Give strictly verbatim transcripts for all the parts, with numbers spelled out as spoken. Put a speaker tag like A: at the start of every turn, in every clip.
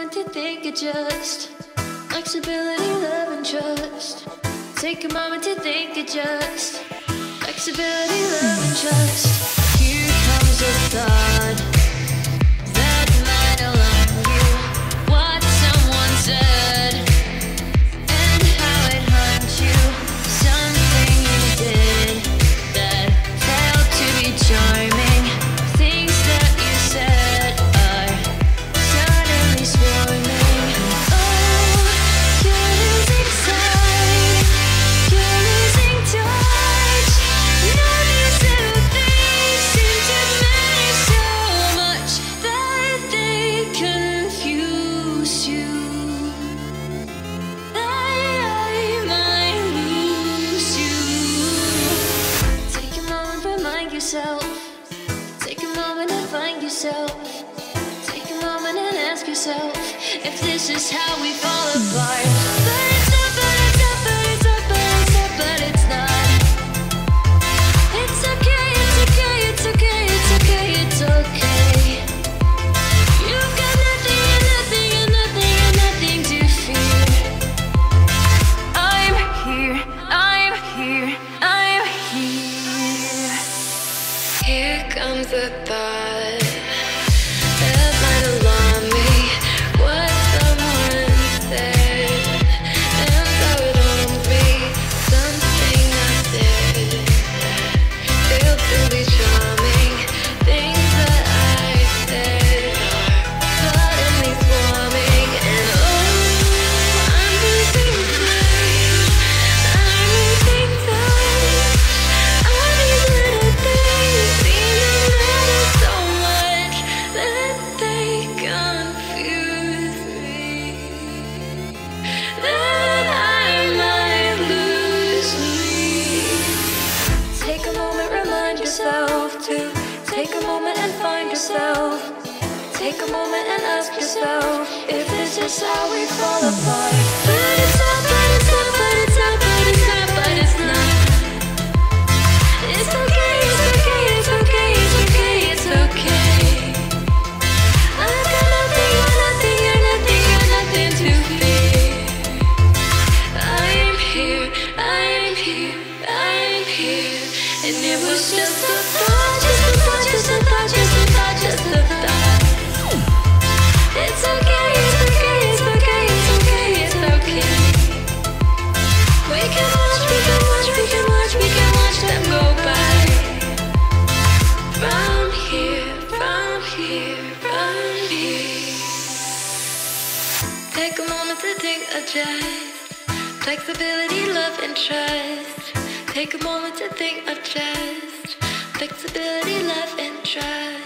A: moment to think, adjust. Flexibility, love, and trust. Take a moment to think, adjust. Flexibility, love, and trust. Here comes a thought that might alarm you. What someone said and how it harmed you. Something you did that failed to be charming. Things that you said are suddenly swarming. Oh, you're losing sight. You're losing touch. Now these little things seem to matter so much that they confuse you. That I might lose you. Take a moment, remind yourself. Take a moment and find yourself. Take a moment and ask yourself if this is how we fall apart. But it's not, but it's not, but it's not, but it's not, but it's not. It's okay, it's okay, it's okay, it's okay, it's okay. You've got nothing and nothing and nothing and nothing to fear. I'm here, I'm here, I'm here. Here comes the thought that might alarm me. What someone said and how it harmed me. Something I said that failed to be charming. Things that I said are suddenly swarming. And oh, I'm losing sight. I'm losing touch. All these little things seem to matter so much that they confuse me. That I might lose me. Take a moment, remind yourself to take a moment and find yourself. Take a moment and ask yourself if this is how we fall apart. But it's not, but it's not, but it's not, but it's not, but it's not. It's okay, it's okay, it's okay, it's okay, it's okay. I've got nothing, or nothing, or nothing, or nothing to fear. I'm here, I'm here, I'm here. And it was just a thought, just a thought, just a thought, just a thought, just a thought. It's okay, it's okay, it's okay, it's okay, it's okay. We can watch, we can watch, we can watch, we can watch them go by. From here, from here, from here. Take a moment to think, adjust. Flexibility, love, and trust. Take a moment to think, adjust. Flexibility, love, and trust.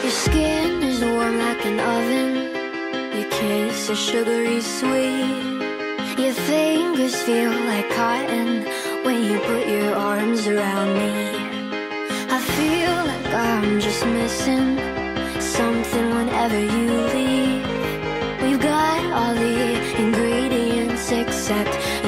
A: Your skin is warm like an oven. Your kiss is sugary sweet. Your fingers feel like cotton when you put your arms around me. I feel like I'm just missing something whenever you leave. We've got all the ingredients except